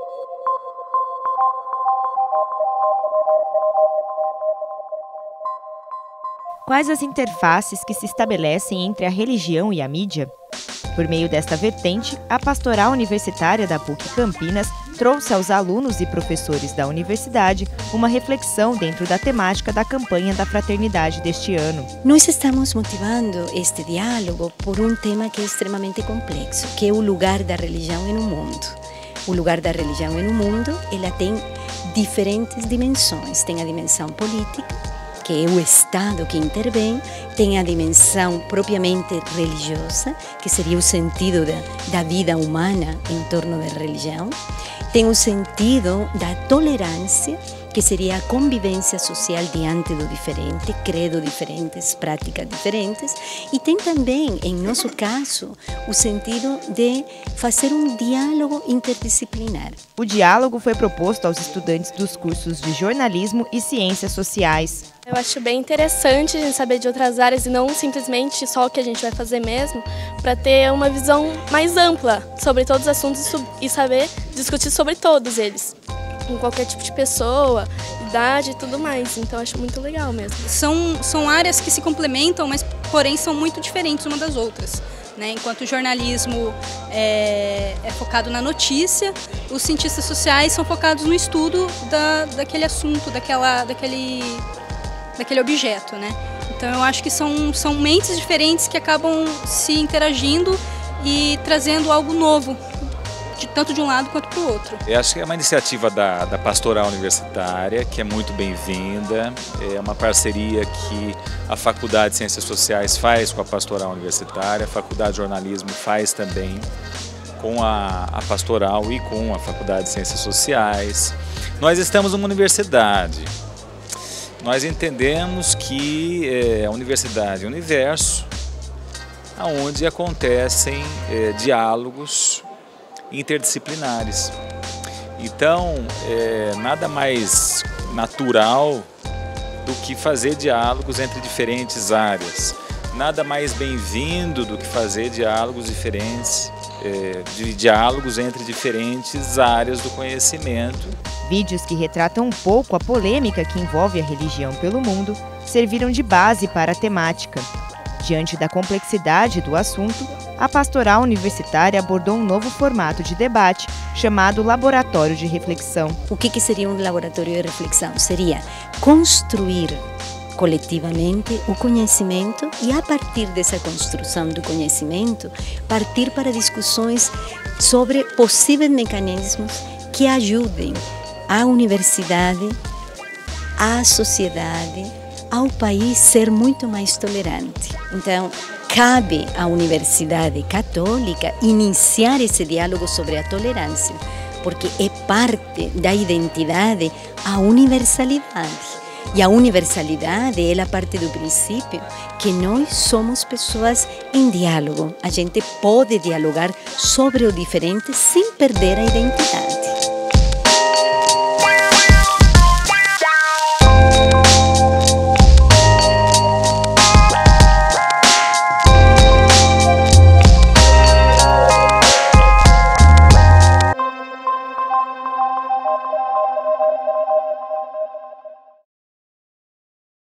Quais as interfaces que se estabelecem entre a religião e a mídia? Por meio desta vertente, a Pastoral Universitária da PUC Campinas trouxe aos alunos e professores da universidade uma reflexão dentro da temática da campanha da fraternidade deste ano. Nós estamos motivando este diálogo por um tema que é extremamente complexo, que é o lugar da religião no mundo. O lugar da religião no mundo, ela tem diferentes dimensões. Tem a dimensão política, que é o Estado que intervém, tem a dimensão propriamente religiosa, que seria o sentido da vida humana em torno da religião, tem o sentido da tolerância, que seria a convivência social diante do diferente, credo diferentes, práticas diferentes, e tem também, em nosso caso, o sentido de fazer um diálogo interdisciplinar. O diálogo foi proposto aos estudantes dos cursos de jornalismo e ciências sociais. Eu acho bem interessante a gente saber de outras áreas e não simplesmente só o que a gente vai fazer mesmo, para ter uma visão mais ampla sobre todos os assuntos e saber discutir sobre todos eles, com qualquer tipo de pessoa, idade e tudo mais. Então acho muito legal mesmo. São áreas que se complementam, mas porém são muito diferentes uma das outras. Enquanto o jornalismo é focado na notícia, os cientistas sociais são focados no estudo daquele assunto, daquele objeto, Então eu acho que são mentes diferentes que acabam se interagindo e trazendo algo novo, tanto de um lado quanto para o outro. Eu acho que é uma iniciativa da Pastoral Universitária, que é muito bem-vinda, é uma parceria que a Faculdade de Ciências Sociais faz com a Pastoral Universitária, a Faculdade de Jornalismo faz também com a Pastoral e com a Faculdade de Ciências Sociais. Nós estamos numa universidade. Nós entendemos que a universidade é um universo onde acontecem diálogos interdisciplinares. Então, nada mais natural do que fazer diálogos entre diferentes áreas. Nada mais bem-vindo do que fazer diálogos diferentes, diálogos entre diferentes áreas do conhecimento. Vídeos que retratam um pouco a polêmica que envolve a religião pelo mundo serviram de base para a temática. Diante da complexidade do assunto, a Pastoral Universitária abordou um novo formato de debate chamado Laboratório de Reflexão. O que seria um laboratório de reflexão? Seria construir coletivamente o conhecimento e, a partir dessa construção do conhecimento, partir para discussões sobre possíveis mecanismos que ajudem a universidade, a sociedade, ao país ser muito mais tolerante. Então, cabe à Universidade Católica iniciar esse diálogo sobre a tolerância, porque é parte da identidade a universalidade. E a universalidade ela parte do princípio que nós somos pessoas em diálogo. A gente pode dialogar sobre o diferente sem perder a identidade.